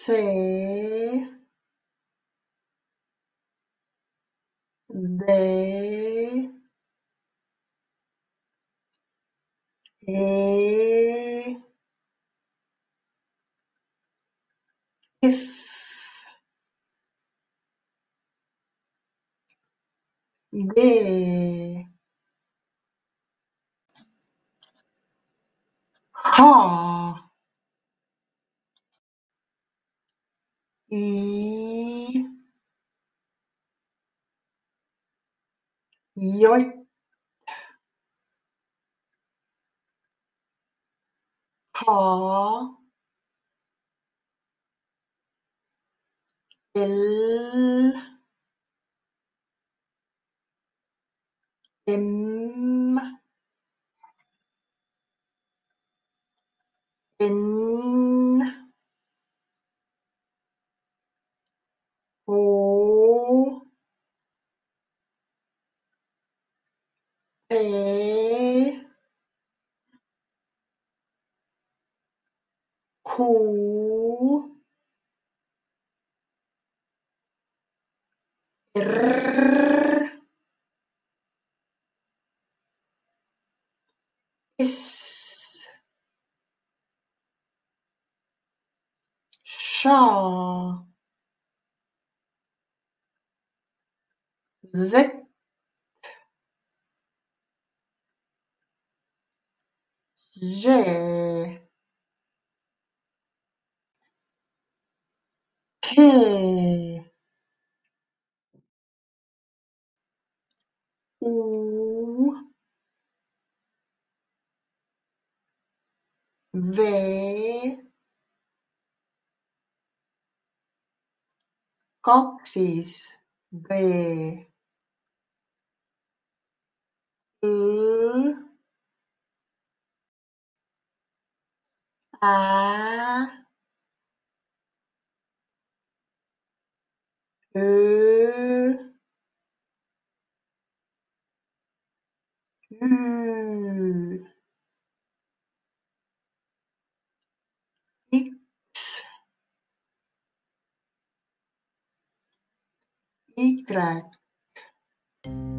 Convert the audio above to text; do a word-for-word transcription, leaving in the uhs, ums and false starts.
C, D, E, F, G, H, I, J, K, L, M, N, O, P, Q, R, S, Š, Z, Ž, K, U, V, kaks siis V, Õ, Ä, Ö, Ü, X, Y,